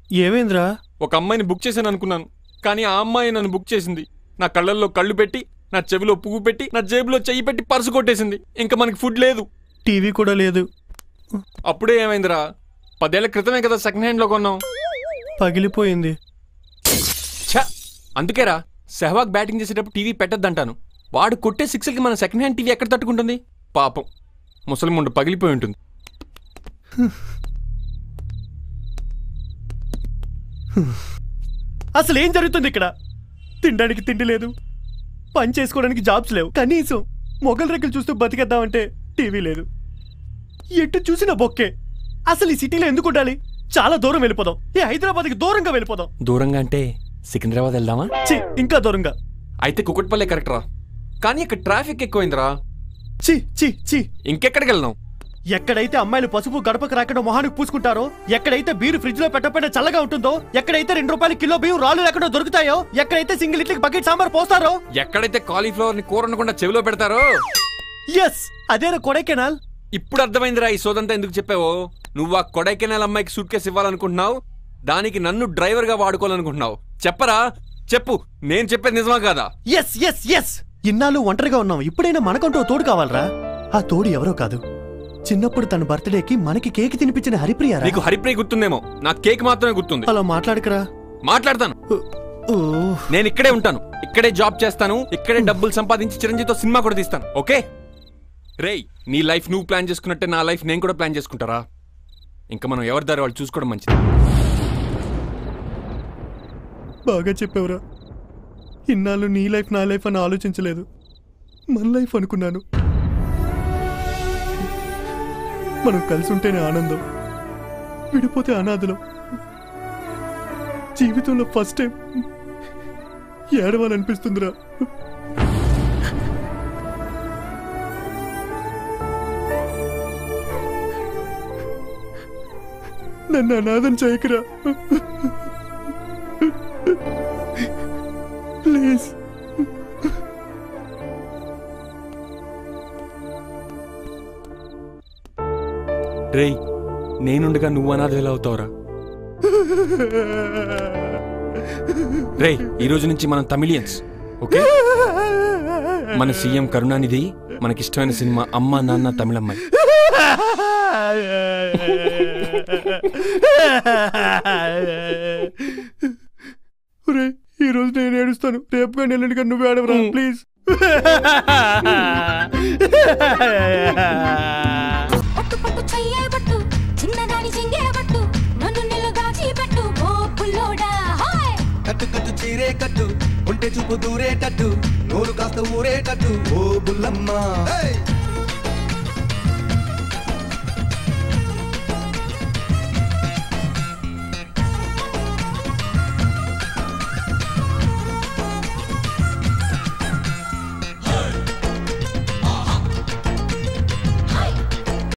ఏమైందిరా? ఒక అమ్మాయిని బుక్ చేశాను అనుకున్నాను, కానీ ఆ అమ్మాయి నన్ను బుక్ చేసింది. నా కళ్ళల్లో కళ్ళు పెట్టి, నా చెవిలో పువ్వు పెట్టి, నా జేబులో చెయ్యి పెట్టి పర్సు కొట్టేసింది. ఇంకా మనకి ఫుడ్ లేదు, టీవీ కూడా లేదు. అప్పుడే ఏమైందిరా? 10 ఏళ్ల క్రితమే కదా సెకండ్ హ్యాండ్లో కొన్నాం. పగిలిపోయింది. అందుకేరా సెహ్వాగ్ బ్యాటింగ్ చేసేటప్పుడు టీవీ పెట్టద్దంటాను. వాడు కొట్టే సిక్స్లకి మన సెకండ్ హ్యాండ్ టీవీ ఎక్కడ తట్టుకుంటుంది? పాపం ముసలి ముందు పగిలిపోయి ఉంటుంది. అసలు ఏం జరుగుతుంది ఇక్కడ? తినడానికి తిండి లేదు, పని చేసుకోవడానికి జాబ్స్ లేవు, కనీసం మొగల్ రెక్కలు చూస్తూ బతికేద్దామంటే టీవీ లేదు. ఎటు చూసినా బొక్కే. అసలు ఈ సిటీలో ఎందుకు ఉండాలి? చాలా దూరం వెళ్ళిపోదాం. ఈ హైదరాబాద్కి దూరంగా వెళ్ళిపోదాం. దూరంగా అంటే సికింద్రాబాద్ వెళ్దామా? ఇంకా దూరంగా అయితే కుకట్పల్లె కరెక్ట్ రా, కానీ ఇక్కడ ట్రాఫిక్ ఎక్కువైందిరా. ఇంకెక్కడికి వెళ్దాం? ఎక్కడైతే అమ్మాయిలు పసుపు గడపకు రాకుండా మొహానికి పూసుకుంటారో, ఎక్కడైతే బీరు ఫ్రిడ్జ్ లో పెట్టకపోయినా చల్లగా ఉంటుందో, ఎక్కడైతే 2 రూపాయల కిలో బియ్యం రాళ్ళు లేకుండా దొరుకుతాయో, ఎక్కడైతే సింగిల్ ఇడ్లీకి బకెట్ సాంబార్ పోస్తారో, ఎక్కడైతే కాలీఫ్లవర్ ని కూర వండకుండా చెవిలో పెడతారో, ఎస్ అదేనా కొడైకెనాల్. ఇప్పుడు అర్థమైందిరా ఈ సోదంతా ఎందుకు చెప్పావో. నువ్వు ఆ కొడైకెనాల్ అమ్మాయికి సూట్ కేసు ఇవ్వాలనుకుంటున్నావు, దానికి నన్ను డ్రైవర్ గా వాడుకోవాలనుకుంటున్నావు. చెప్పరా, చెప్పు, నేను చెప్పేది నిజమా కాదా? ఎస్ ఎస్ ఎస్ ఇన్నాళ్ళు ఒంటరిగా ఉన్నాం, ఇప్పుడైనా మనకంటూ తోడు కావాలరా. ఆ తోడు ఎవరో కాదు, చిన్నప్పుడు తన బర్త్డేకి మనకి కేక్ తినిపించిన హరిప్రియ. నీకు హరిప్రియ గుర్తుందేమో, నాకు కేక్ మాత్రమే గుర్తుంది. అలా మాట్లాడకరా. మాట్లాడతాను. నేను ఇక్కడే ఉంటాను, ఇక్కడే జాబ్ చేస్తాను, ఇక్కడే డబ్బులు సంపాదించి చిరంజీవితో సినిమా కూడా తీస్తాను. ఓకే రేయ్, నీ లైఫ్ నువ్వు ప్లాన్ చేసుకున్నట్టే నా లైఫ్ నేను కూడా ప్లాన్ చేసుకుంటారా? ఇంకా మనం ఎవరి దారి వాళ్ళు చూసుకోవడం మంచిది. బాగా చెప్పావురా. ఇన్నాళ్ళు నీ లైఫ్ నా లైఫ్ అని ఆలోచించలేదు, మన లైఫ్ అనుకున్నాను. మనం కలిసి ఉంటేనే ఆనందం, విడిపోతే అనాథలం. జీవితంలో ఫస్ట్ టైం ఏడవాలనిపిస్తుందిరా. నన్ను అనాథం చేయకురా ప్లీజ్. రేయ్, నేనుండగా నువ్వు అనాథ ఎలా అవుతావురా? రేయ్, ఈ రోజు నుంచి మనం తమిళియన్స్, ఓకే? మన సీఎం కరుణానిధి, మనకిష్టమైన సినిమా అమ్మ నాన్న తమిళమ్మాయి. ఈ రోజు నేను ఏడుస్తాను, రేపు కానీ ఎల్లుండి కానీ నువ్వు ఏడవరా ప్లీజ్. కట్టు కట్టు చీరే కట్టు, ఉంటే చూపు దూరేటట్టు, నోరు కాస్త ఊరేటట్టు, ఓ బుల్లమ్మ.